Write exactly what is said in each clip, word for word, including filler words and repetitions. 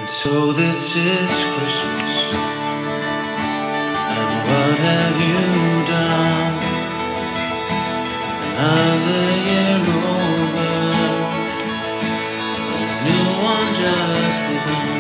And so this is Christmas, and what have you done? Another year over, a new one just begun.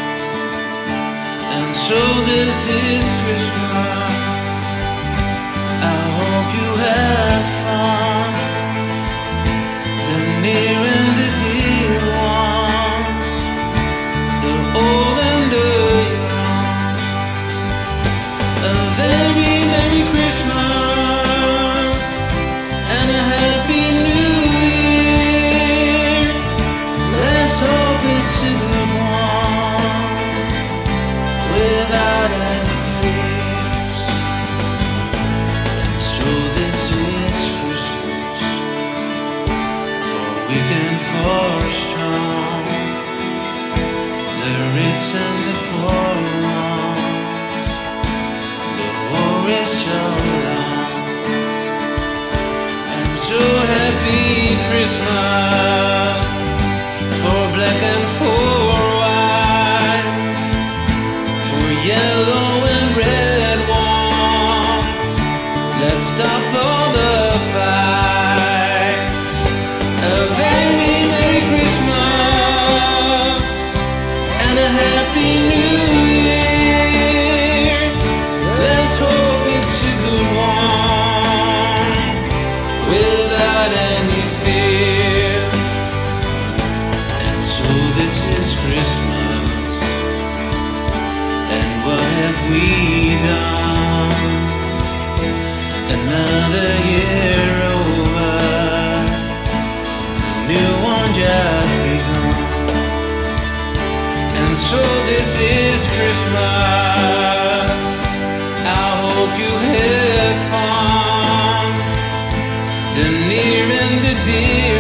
And so this is Christmas, I hope you have fun. The near and the dear ones, the old and the young. A very Merry Christmas and a Happy New Year. Let's hope it's a good one without any fears. And so this is Christmas, for weak and for strong, the rich and the poor ones, the war is so long. And so happy Christmas for black and for white, for yellow and red ones. Let's stop all the fights. A very Merry Christmas and a Happy New Year. Let's hope it's a good one without any fear. And so this is Christmas, and what have we done? Another year over, a new one just begun. And so this is Christmas, I hope you have fun. The near and the dear